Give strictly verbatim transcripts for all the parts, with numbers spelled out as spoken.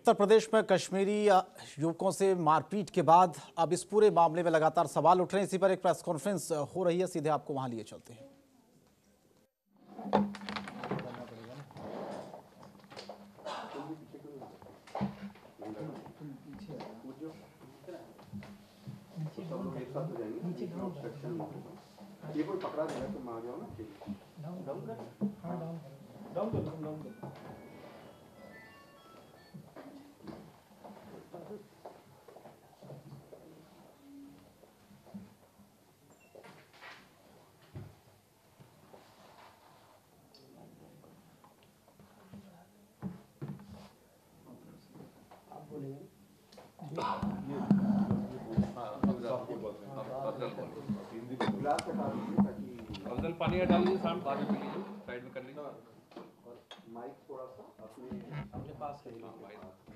उत्तर प्रदेश में कश्मीरी युवकों से मारपीट के बाद अब इस पूरे मामले में लगातार सवाल उठ रहे हैं। इसी पर एक प्रेस कॉन्फ्रेंस हो रही है, सीधे आपको वहां लिए चलते हैं। ये कोई पकड़ा देगा तुम आ जाओ ना। डाउन डाउन कर हां डाउन डाउन कर डाउन कर आप बोलेंगे अफजल पानी हटा लीजिए, साउंड बाद में पी लीजिए, साइड में कर लीजिए और माइक थोड़ा सा अपने अपने पास है माइक।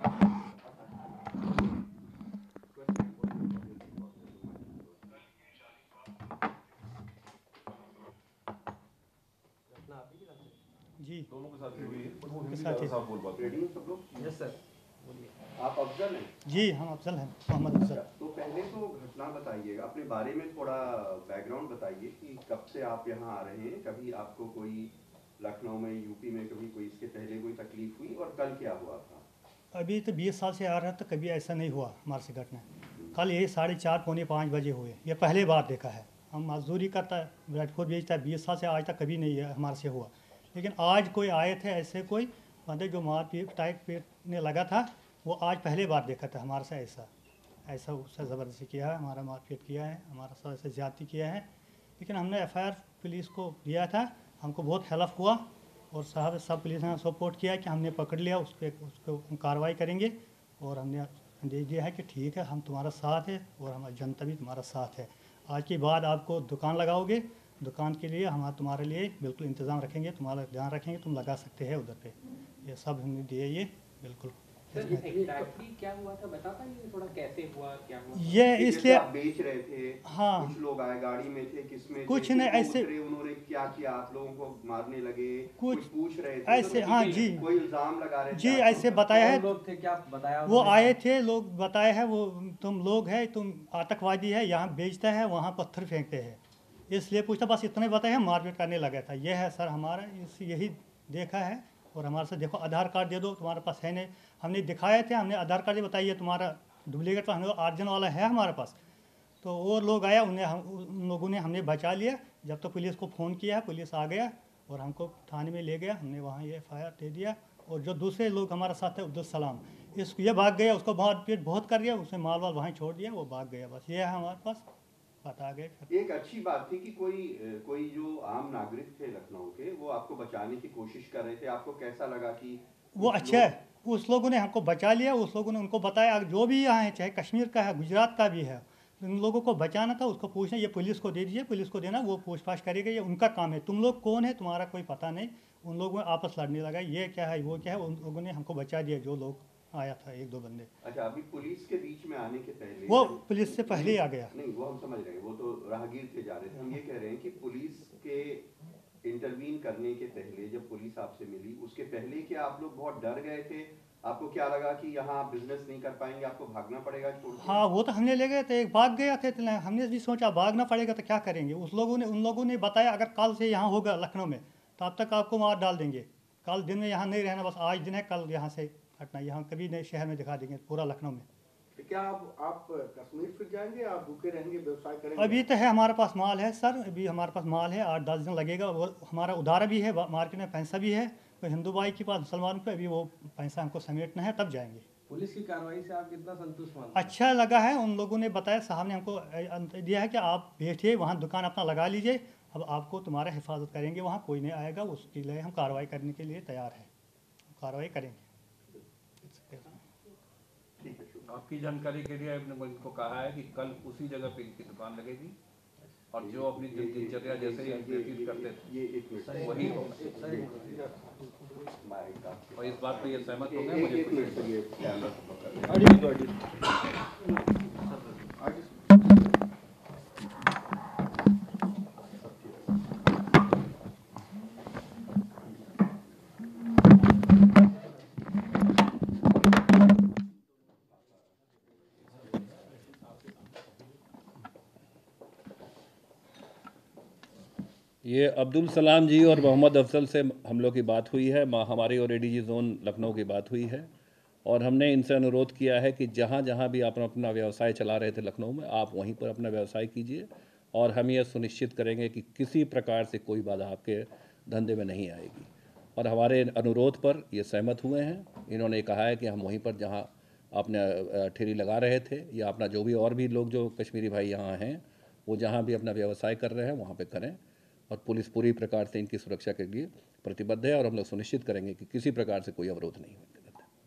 जी दोनों के साथ हुई है, पर वो के हिंदी साथ ज़्यादा ही। साफ बोल पाते हैं। रेडी हैं सब लोग। यस सर, बोलिए। आप अफजल हैं? जी हम अफजल हैं, मोहम्मद अफजल। तो पहले तो घटना बताइए, अपने बारे में थोड़ा बैकग्राउंड बताइए कि कब से आप यहाँ आ रहे हैं, कभी आपको कोई लखनऊ में, यूपी में कभी कोई इसके पहले कोई तकलीफ हुई और कल क्या हुआ था? अभी तो बीस साल से आ रहा था, कभी ऐसा नहीं हुआ हमारे से घटना। कल ये साढ़े चार पौने पाँच बजे हुए, ये पहले बार देखा है। हम मजदूरी करता है, ब्रेडफोर्ड बेचता है, बीस साल से आज तक कभी नहीं है हमारे से हुआ। लेकिन आज कोई आए थे ऐसे कोई बंदे जो मार पीट टाइट पीटने लगा था, वो आज पहले बार देखा था हमारे से। ऐसा ऐसा उससे ज़बरदस्ती किया है, हमारा मारपीट किया है, हमारा साथ ऐसे ज़्यादती किया है। लेकिन हमने एफ आई आर पुलिस को दिया था, हमको बहुत हेल्प हुआ और साहब सब पुलिस ने सपोर्ट किया कि हमने पकड़ लिया, उस पर उसको कार्रवाई करेंगे। और हमने दे दिया है कि ठीक है, हम तुम्हारा साथ है और हमारी जनता भी तुम्हारा साथ है। आज के बाद आपको दुकान लगाओगे, दुकान के लिए हम तुम्हारे लिए बिल्कुल इंतज़ाम रखेंगे, तुम्हारा ध्यान रखेंगे, तुम लगा सकते हैं उधर पे। ये सब हमने दिए, ये बिल्कुल। सर एग्जैक्टली क्या हुआ था बता पाएंगे थोड़ा, कैसे हुआ, क्या हुआ? ये इसलिए आप बेच रहे थे, हाँ, कुछ लोग आए गाड़ी में थे, किसमें कुछ थे, नहीं किसको ऐसे, उतरे, उन्होंने क्या किया, आप लोगों को मारने लगे, कुछ कुछ पूछ रहे थे ऐसे, तो हाँ जी कोई इल्जाम लगा रहे थे जी, आप ऐसे लोगों पर? बताया है। लोग थे क्या बताया? वो आए थे लोग, बताए हैं वो तुम लोग है, तुम आतंकवादी है, यहाँ बेचता है, वहाँ पत्थर फेंकते हैं, इसलिए पूछता। बस इतने बताए हैं, मारपीट करने लगा था। ये है सर हमारा, इस यही देखा है। और हमारे से देखो आधार कार्ड दे दो, तुम्हारे पास है नहीं, हमने दिखाए थे, हमने आधार कार्ड बताइए तुम्हारा डुप्लीकेट तो हमें अर्जन वाला है हमारे पास। तो वो लोग आया, उन्हें हम उन लोगों ने हमने बचा लिया। जब तो पुलिस को फ़ोन किया, पुलिस आ गया और हमको थाने में ले गया, हमने वहाँ ये एफ आई आर दे दिया। और जो दूसरे लोग हमारे साथ थे, अब्दुल सलाम, इस ये भाग गया, उसको बहुत पीट बहुत कर दिया, उसने माल वाल वहाँ छोड़ दिया, वो भाग गया। बस ये है हमारे पास, बता गए। एक अच्छी बात थी कि कोई कोई जो आम नागरिक थे लखनऊ के, वो आपको बचाने की कोशिश कर रहे थे। आपको कैसा लगा कि वो अच्छा है, उस लोगों ने हमको बचा लिया, उस लोगों ने उनको बताया, जो भी यहाँ है, चाहे कश्मीर का है, गुजरात का भी है, उन लोगों को बचाना था, उसको पूछना, ये पुलिस को दे दीजिए, पुलिस को देना, वो पूछताछ करेगा, ये उनका काम है। तुम लोग कौन है, तुम्हारा कोई पता नहीं। उन लोगों में आपस लड़ने लगा, ये क्या है वो क्या है, उन लोगों ने हमको बचा दिया, जो लोग आया था एक दो बंदे। अच्छा, अभी पुलिस के बीच में आने के पहले वो पुलिस से पहले ही आ गया। नहीं, वो हम समझ रहे हैं, वो तो राहगीर थे, जा रहे थे। हम ये कह रहे हैं कि पुलिस के इंटरवीन करने के पहले, जब पुलिस आपसे मिली, उसके पहले क्या आप लोग बहुत डर गए थे? आपको क्या लगा कि यहाँ आप बिजनेस नहीं कर पाएंगे, आपको भागना पड़ेगा छोड़ के? हाँ, वो तो हमने ले गए थे, भाग गया थे, तो हमने भी सोचा भागना पड़ेगा तो क्या करेंगे। उस लोगों ने उन लोगों ने बताया, अगर कल से यहाँ होगा लखनऊ में, तब तक आपको मार डाल देंगे। कल दिन में यहाँ नहीं रहना, बस आज दिन है, कल यहाँ से हटना, यहाँ कभी नए शहर में दिखा देंगे, पूरा लखनऊ में। तो क्या आप आप कश्मीर फिर जाएंगे, आप भूखे रहेंगे, व्यवसाय करेंगे? अभी तो है, हमारे पास माल है सर, अभी हमारे पास माल है, आठ दस दिन लगेगा। वो हमारा उधार भी है, मार्केट में पैसा भी है, तो हिंदू भाई के पास, मुसलमान पे अभी वो पैसा हमको समेटना है, तब जाएंगे। पुलिस की कार्रवाई से आप कितना संतुष्ट मानते हैं? अच्छा लगा है, उन लोगों ने बताया, साहब ने हमको दिया है कि आप बैठिए वहाँ, दुकान अपना लगा लीजिए, अब आपको तुम्हारा हिफाजत करेंगे, वहाँ कोई नहीं आएगा, उसके लिए हम कार्रवाई करने के लिए तैयार हैं, कार्रवाई करेंगे। आपकी जानकारी के लिए आपने इनको कहा है कि कल उसी जगह पे इनकी दुकान लगेगी और जो अपनी दिनचर्या जैसे ही व्यतीत करते थे वही होगा। और इस बात पे ये सहमत हो गए? मुझे एक मिनट ये अब्दुल सलाम जी और मोहम्मद अफजल से हम लोग की बात हुई है, हमारी और एडीजी जोन लखनऊ की बात हुई है और हमने इनसे अनुरोध किया है कि जहाँ जहाँ भी आप अपना व्यवसाय चला रहे थे लखनऊ में, आप वहीं पर अपना व्यवसाय कीजिए और हम ये सुनिश्चित करेंगे कि किसी प्रकार से कोई बाधा आपके धंधे में नहीं आएगी। और हमारे अनुरोध पर ये सहमत हुए हैं। इन्होंने कहा है कि हम वहीं पर जहाँ आपने ठेली लगा रहे थे या अपना जो भी और भी लोग जो कश्मीरी भाई यहाँ हैं वो जहाँ भी अपना व्यवसाय कर रहे हैं वहाँ पे करें और पुलिस पूरी प्रकार से इनकी सुरक्षा के लिए प्रतिबद्ध है और हम लोग सुनिश्चित करेंगे कि किसी प्रकार से कोई अवरोध नहीं होगा।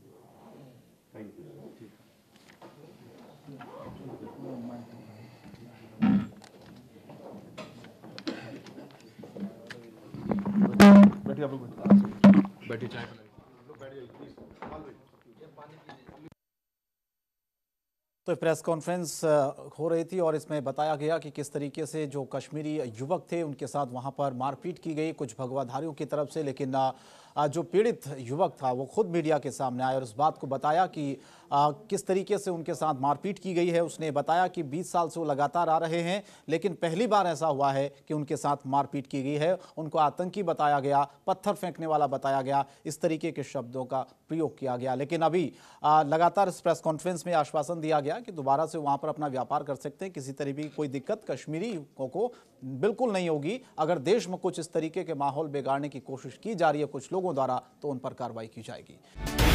बैठिए आप लोग, बैठिए चाय तो प्रेस कॉन्फ्रेंस हो रही थी और इसमें बताया गया कि किस तरीके से जो कश्मीरी युवक थे उनके साथ वहां पर मारपीट की गई कुछ भगवाधारियों की तरफ से, लेकिन जो पीड़ित युवक था वो खुद मीडिया के सामने आया और इस बात को बताया कि आ, किस तरीके से उनके साथ मारपीट की गई है। उसने बताया कि बीस साल से वो लगातार आ रहे हैं लेकिन पहली बार ऐसा हुआ है कि उनके साथ मारपीट की गई है। उनको आतंकी बताया गया, पत्थर फेंकने वाला बताया गया, इस तरीके के शब्दों का प्रयोग किया गया। लेकिन अभी आ, लगातार इस प्रेस कॉन्फ्रेंस में आश्वासन दिया गया कि दोबारा से वहां पर अपना व्यापार कर सकते हैं, किसी तरह की कोई दिक्कत कश्मीरी को बिल्कुल नहीं होगी। अगर देश में कुछ इस तरीके के माहौल बिगाड़ने की कोशिश की जा रही है कुछ लोगों द्वारा तो उन पर कार्रवाई की जाएगी।